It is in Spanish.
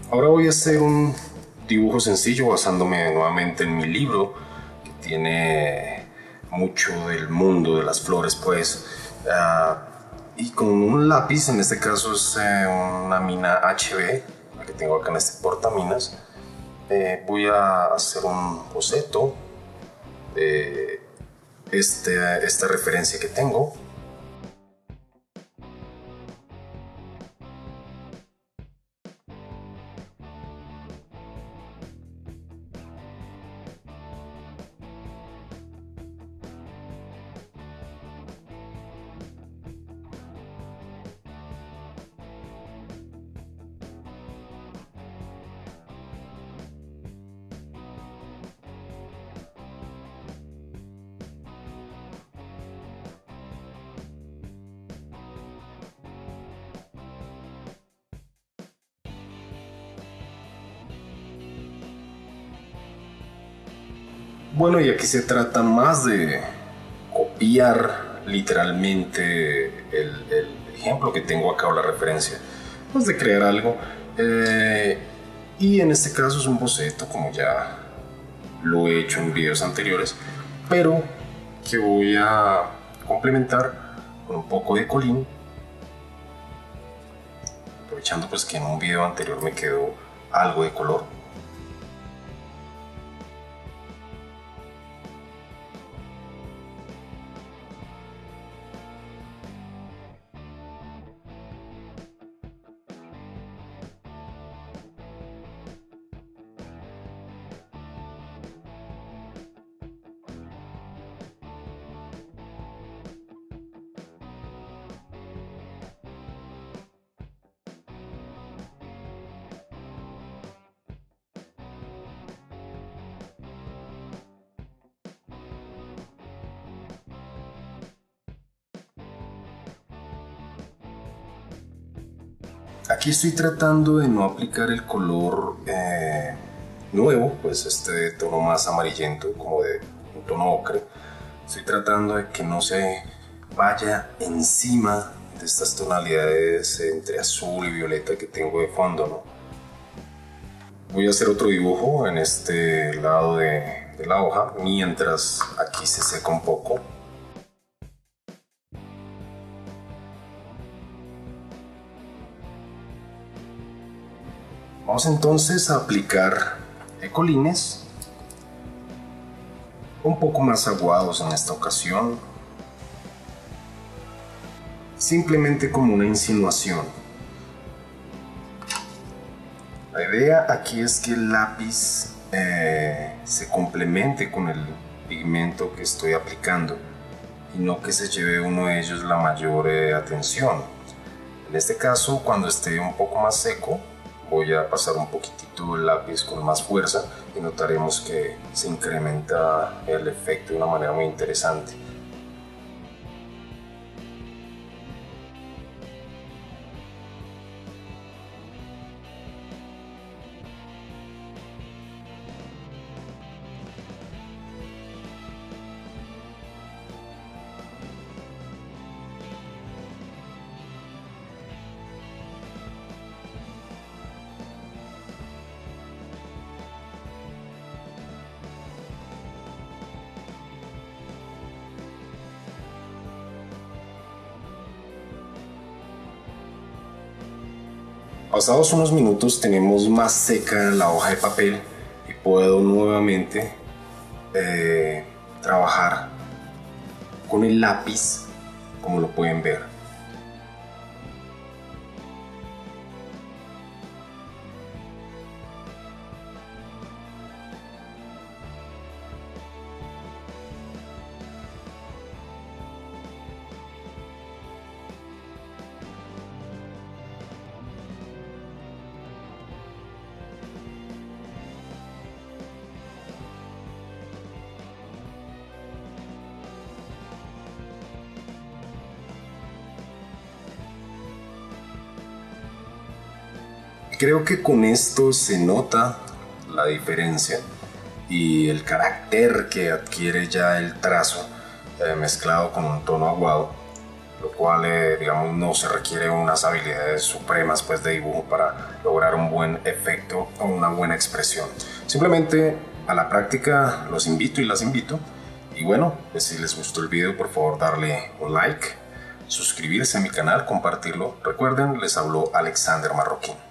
Ahora voy a hacer un dibujo sencillo basándome nuevamente en mi libro, que tiene mucho del mundo de las flores, pues. Y con un lápiz, en este caso es una mina HB, la que tengo acá en este portaminas. Voy a hacer un boceto de esta referencia que tengo. Bueno, y aquí se trata más de copiar literalmente el ejemplo que tengo acá o la referencia, pues de crear algo. Y en este caso es un boceto, como ya lo he hecho en videos anteriores, pero que voy a complementar con un poco de colín, aprovechando pues que en un video anterior me quedó algo de color. Aquí estoy tratando de no aplicar el color nuevo, pues este tono más amarillento, como de un tono ocre. Estoy tratando de que no se vaya encima de estas tonalidades entre azul y violeta que tengo de fondo, ¿no? Voy a hacer otro dibujo en este lado de la hoja, mientras aquí se seca un poco. Vamos entonces a aplicar colines un poco más aguados en esta ocasión, simplemente como una insinuación. La idea aquí es que el lápiz se complemente con el pigmento que estoy aplicando y no que se lleve uno de ellos la mayor atención. En este caso, cuando esté un poco más seco, voy a pasar un poquitito el lápiz con más fuerza y notaremos que se incrementa el efecto de una manera muy interesante. Pasados unos minutos tenemos más seca la hoja de papel y puedo nuevamente trabajar con el lápiz, como lo pueden ver. Creo que con esto se nota la diferencia y el carácter que adquiere ya el trazo mezclado con un tono aguado. lo cual digamos no se requiere unas habilidades supremas pues de dibujo para lograr un buen efecto o una buena expresión. Simplemente a la práctica los invito y las invito. Y bueno, pues si les gustó el video, por favor darle un like, suscribirse a mi canal, compartirlo. Recuerden, les habló Alexander Marroquín.